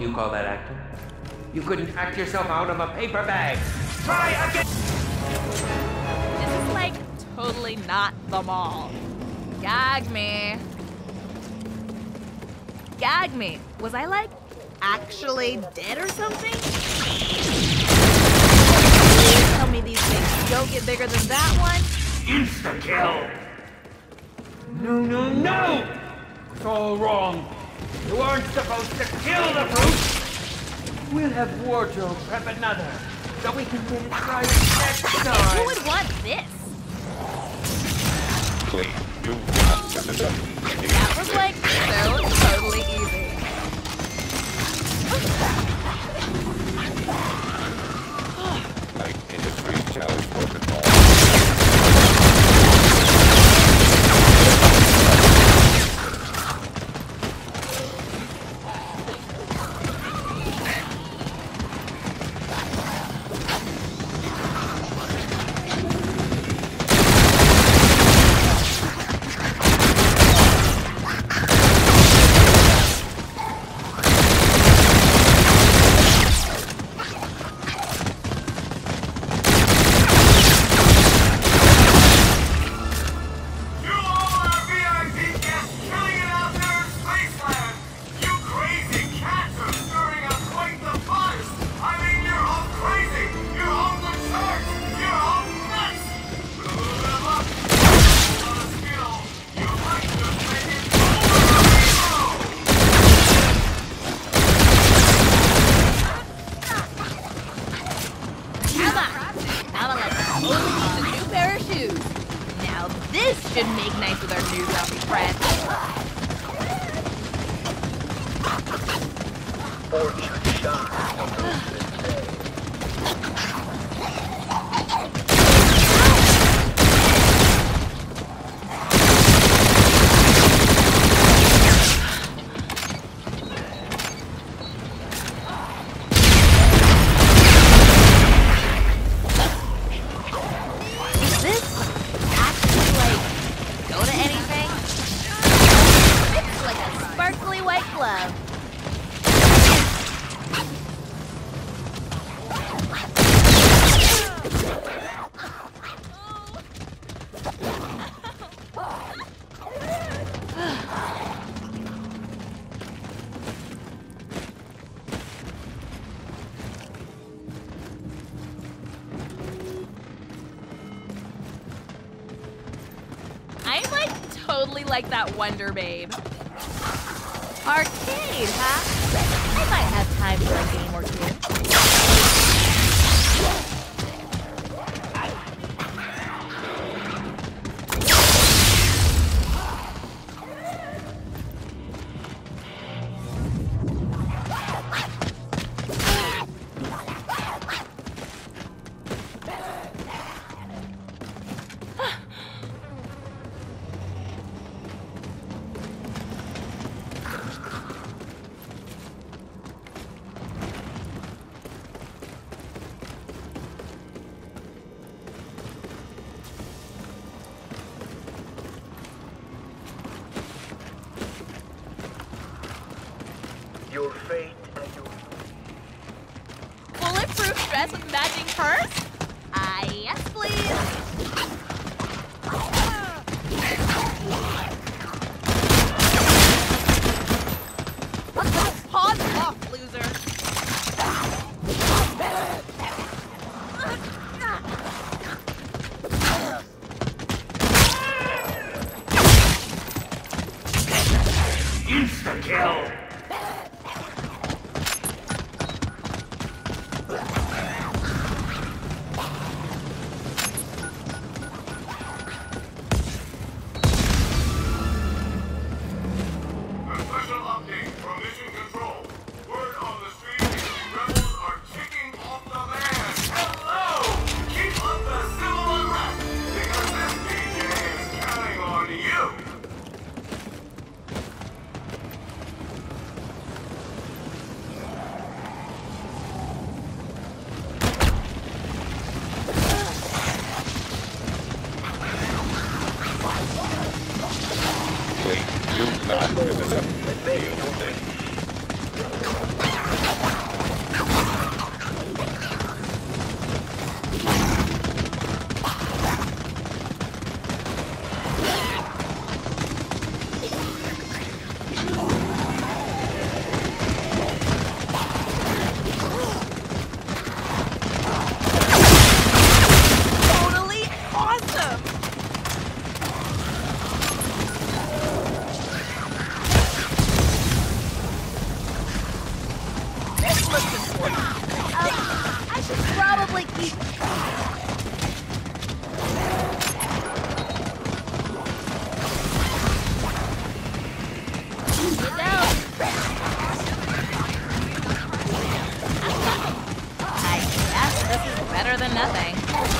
you call that acting? You couldn't act yourself out of a paper bag. Try again! This is like totally not the mall. Gag me. Gag me. Was I like actually dead or something? Please tell me these things don't get bigger than that one. Insta-kill! No! It's all wrong. You aren't supposed to kill the fruit! We'll have wardrobe prep another, so we can get it right next time. Who would want this? Please, do not set this up. That was like so totally easy. Like industry challenge protocol. This should make nice with our new zombie friend. Fortune shines on those that say. I'm like totally like that Wonder Babe. Arcade, huh? I might have time for a game or two. Your fate and your... Bulletproof dress with matching purse? Yes, please. Paws off, loser. Insta-kill! Please, do not set this up. better than nothing.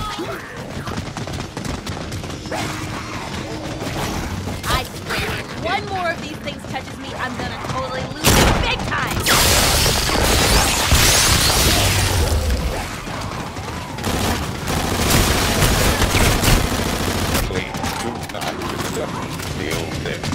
I swear, if one more of these things touches me, I'm gonna totally lose it big time! Please do not accept the old thing.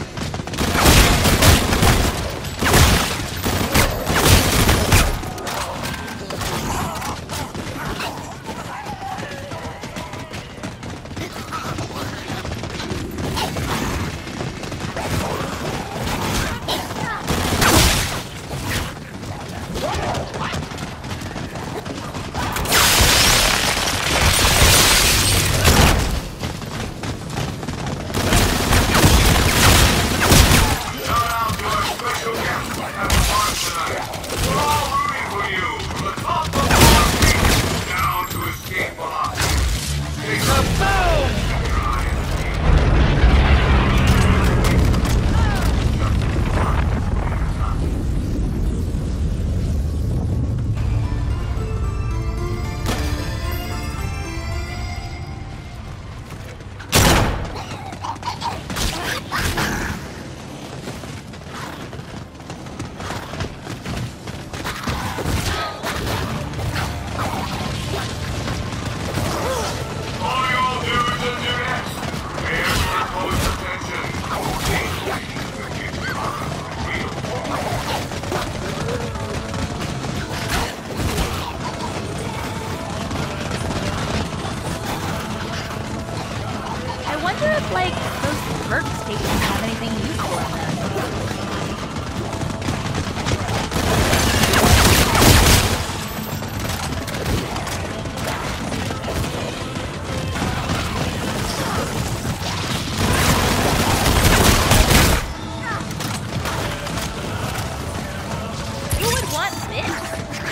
Like, those perk stations have anything useful in them. Who would want this?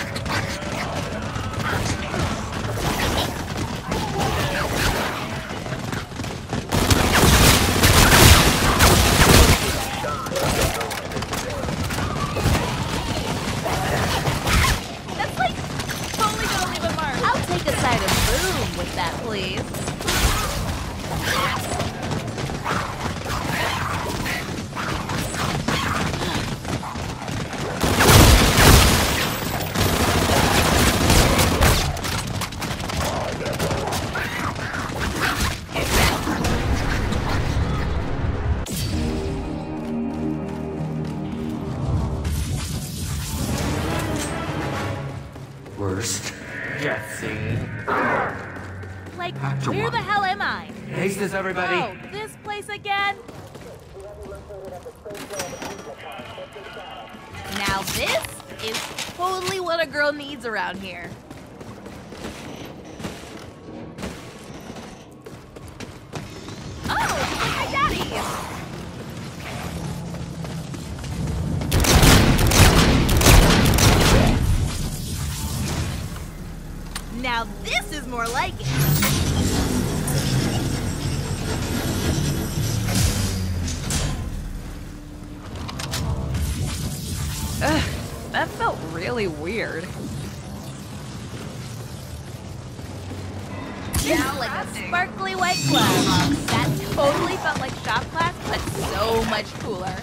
With that, please. Worst death scene. Like, where the hell am I? Aces, everybody. Oh, this place again? Now this is totally what a girl needs around here. Oh, just like my daddy. Now this is more like it. Ugh, that felt really weird. Now like a sparkly white glove. That totally felt like shop class, but so much cooler.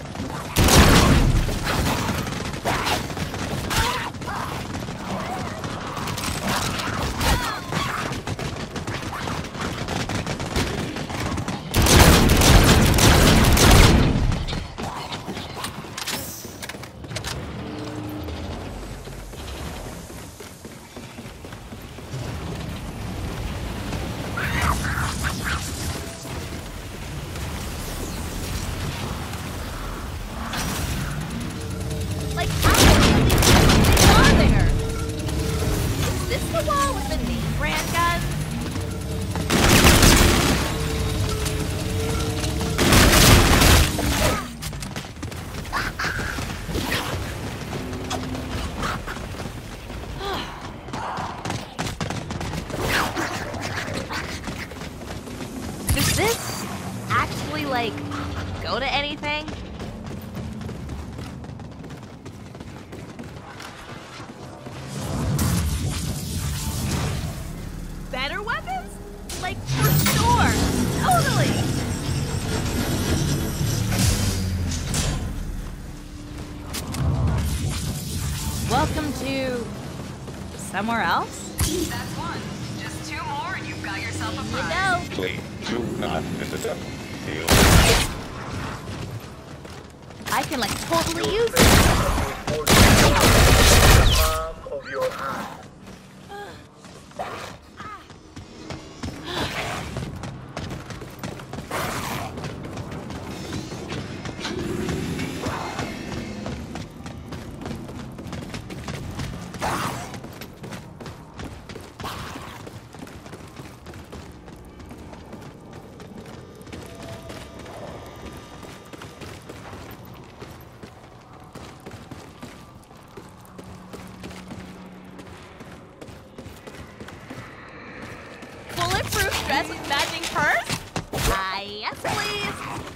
Welcome to somewhere else? That's one. Just 2 more and you've got yourself a prize. No. Please do not miss a step. Deal. I can like totally use it. Palm of your eye. Bulletproof dress with matching purse? Ah, yes, please.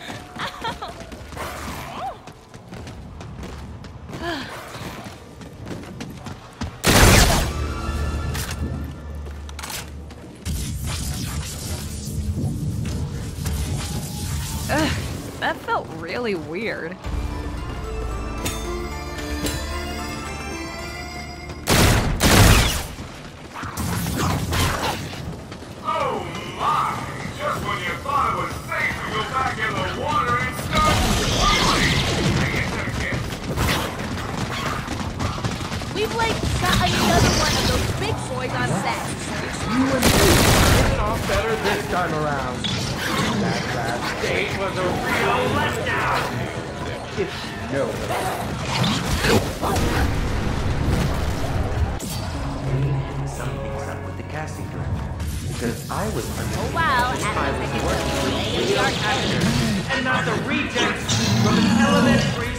Ugh, that felt really weird. Oh my! Just when you thought it was safe to go back in the water and start falling! Hang in there, kid. We've like got another one of those big boys on set. You and me hit it off better this time around. That last date was a real letdown. If you know what I mean. Something's up with the casting director. Because I was under Oh wow, and I was I working with think the actors and not the rejects from an elementary